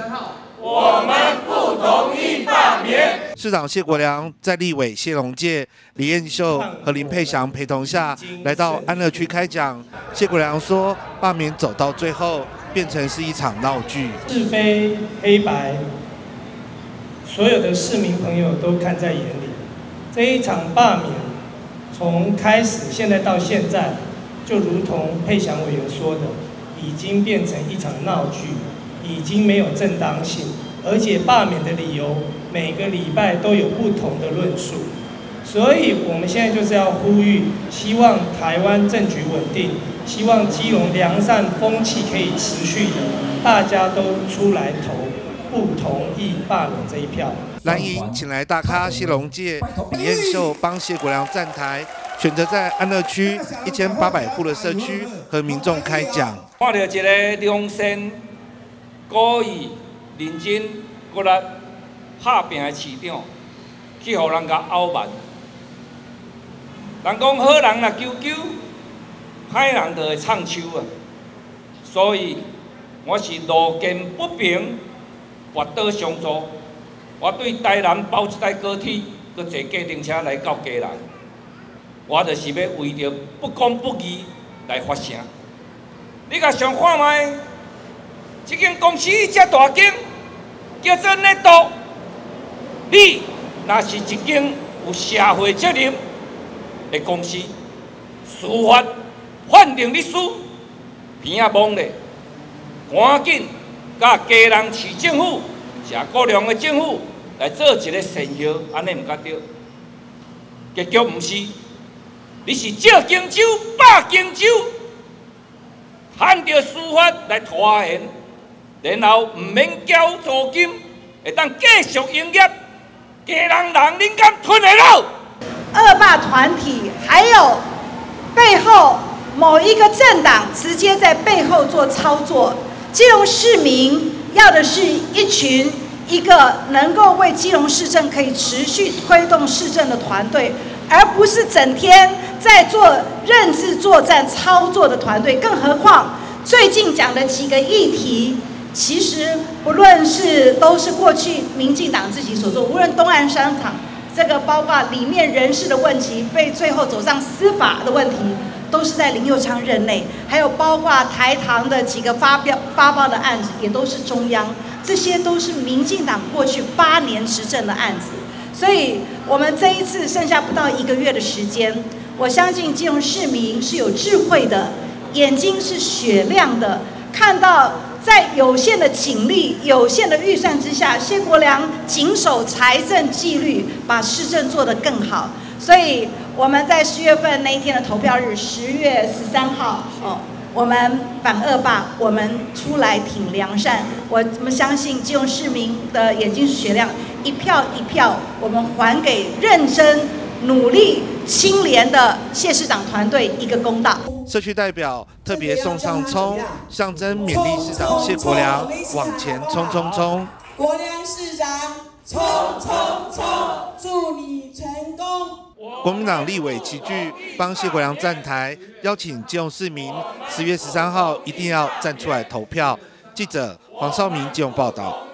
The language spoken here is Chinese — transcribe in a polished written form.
号，我们不同意罢免。 市长谢国良在立委谢龙介、李彦秀和林佩祥陪同下来到安乐区开讲。谢国良说，罢免走到最后变成是一场闹剧， 是非黑白，所有的市民朋友都看在眼里。这一场罢免从开始现在到现在，就如同佩祥委员说的，已经变成一场闹剧，已经没有正当性，而且罢免的理由每个礼拜都有不同的论述。所以我们现在就是要呼吁，希望台湾政局稳定，希望基隆良善风气可以持续的，大家都出来投不同意罢免这一票。 蓝营请来大咖谢龙介、李彦秀帮谢国良站台，选择在安乐区1800户的社区和民众开讲。 看到一个良善、故意、认真、骨力拍拼的市长，去互人家傲慢。人讲好人若求救，歹人就会唱秋啊。所以我是路见不平，拔刀相助。我对台南包一台高铁，佮坐计程车来到家内，我就是要为着不公不义来发声。你甲想看卖，这间公司遮大间，叫做内都，你若是一间有社会责任的公司，司法判定你输，片仔懵咧，赶紧甲家人市政府、社国良的政府来做一个善后，安尼毋甲对。结局毋是，你是借荆州霸荆州，按照司法来拖延，然后毋免交租金，会当继续营业，家人恁敢吞得了？ 恶霸团体还有背后某一个政党直接在背后做操作。基隆市民要的是一个能够为基隆市政可以持续推动市政的团队，而不是整天在做认知作战操作的团队。更何况最近讲的几个议题，其实不论是都是过去民进党自己所做，无论东岸商场这个包括里面人事的问题，被最后走上司法的问题，都是在林右昌任内，还有包括台糖的几个发包的案子，也都是中央，这些都是民进党过去8年执政的案子。所以我们这一次剩下不到1个月的时间，我相信基隆市民是有智慧的，眼睛是雪亮的，看到在有限的警力、有限的预算之下，谢国良谨守财政纪律，把市政做得更好。所以我们在10月份那一天的投票日，10月13号，我们反恶霸，我们出来挺良善。我们相信基隆市民的眼睛是雪亮，一票一票，我们还给认真、努力、清廉的谢市长团队一个公道。 社区代表特别送上葱，象征勉励市长谢国良往前冲冲冲。 国良市长，冲冲冲！祝你成功！ 国民党立委齐聚帮谢国良站台，邀请基隆市民10月13号一定要站出来投票。记者黄少明基隆报道。